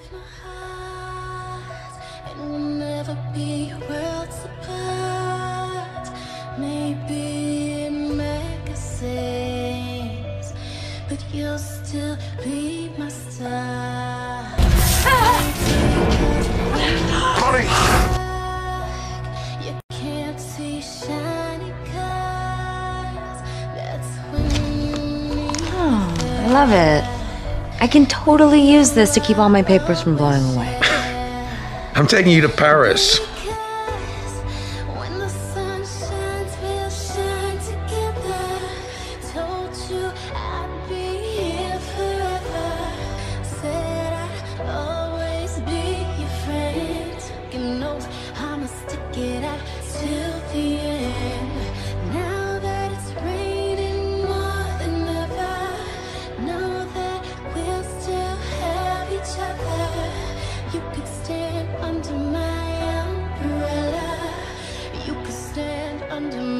my heart, and we'll never be worlds apart. Maybe in magazines, but you'll still be my star. Connie! You can't see shiny cars. That's when Oh, I love it. I can totally use this to keep all my papers from blowing away. I'm taking you to Paris. when the sun shines, we'll shine together. Told you I'd be here forever. Said I'd always be your friend. Taking notes, I'ma stick it out till the end. Now that it's raining more than ever, know that we'll still have each other. You could stand under my umbrella. You could stand under my